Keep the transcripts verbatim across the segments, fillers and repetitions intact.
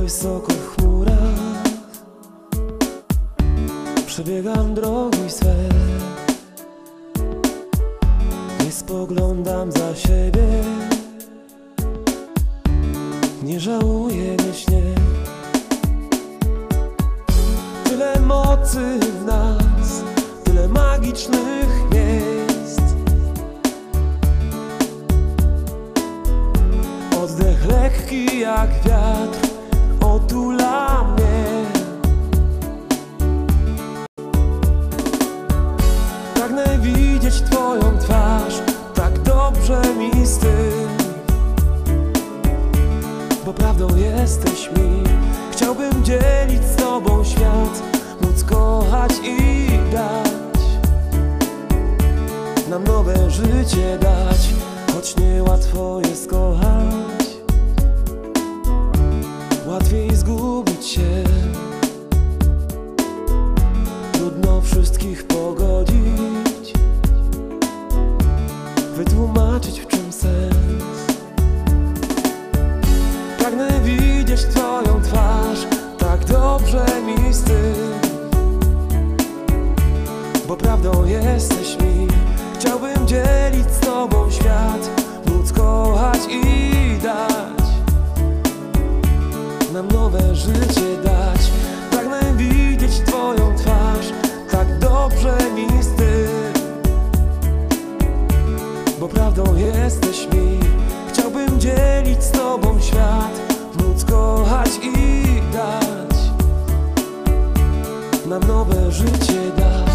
wysoko w chmurach przebiegam drogi swe. Nie spoglądam za siebie, nie żałuję, nie śnię. Tyle mocy w nas, tyle magicznych miejsc. Oddech lekki jak wiatr otula mnie. Pragnę widzieć Twoją twarz, tak dobrze mi z tym, bo prawdą jesteś mi. Chciałbym dzielić z Tobą świat, móc kochać i dać nam nowe życie dać, choć niełatwo jest kochać, łatwiej zgubić się. Trudno wszystkich pogodzić, wytłumaczyć, w czym sens. Pragnę widzieć Twoją twarz, tak dobrze mi z tym, bo prawdą jesteś mi. Chciałbym dzielić z Tobą świat, móc kochać i dać nam nowe życie dać. Pragnę widzieć Twoją twarz, tak dobrze mi z tym, bo prawdą jesteś mi. Chciałbym dzielić z Tobą świat, móc kochać i dać nam nowe życie dać.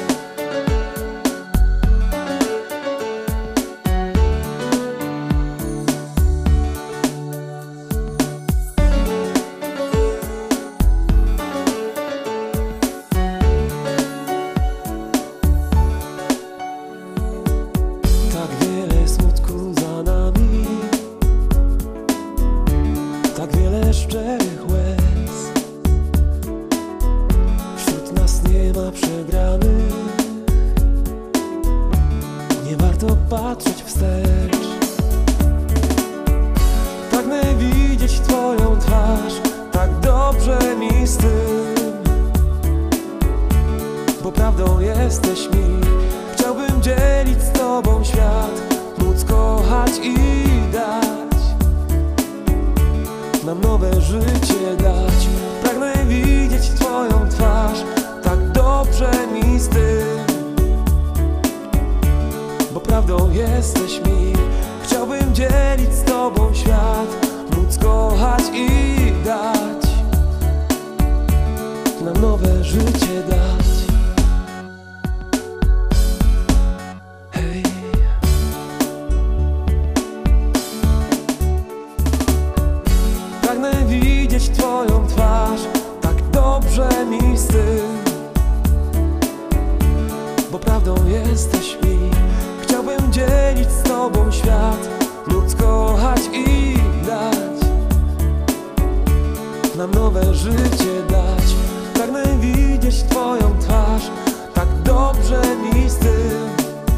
Tak wiele smutku za nami, tak wiele szczerych łez. Wśród nas nie ma przegranych, nie warto patrzeć wstecz. Pragnę widzieć Twoją twarz, tak dobrze mi z tym, bo prawdą jesteś mi. Chciałbym dzielić z Tobą świat, móc kochać i dać nam nowe życie dać. Pragnę widzieć Twoją twarz, tak dobrze mi z tym, bo prawdą jesteś mi. Chciałbym dzielić z Tobą świat, móc kochać i dać nam nowe życie dać. Hej. Pragnę widzieć Twoją twarz, tak dobrze mi z tym, bo prawdą jesteś mi. Chciałbym dzielić z Tobą świat, móc kochać i dać nam nowe życie dać. Pragnę widzieć Twoją twarz, tak dobrze mi z tym,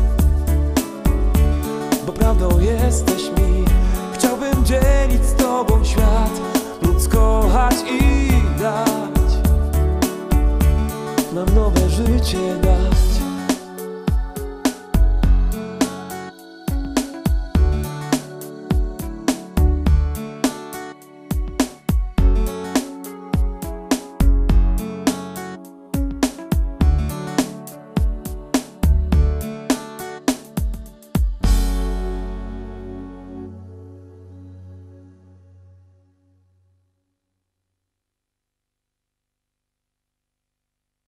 bo prawdą jesteś mi. Chciałbym dzielić z Tobą świat, móc kochać i dać nam nowe życie dać.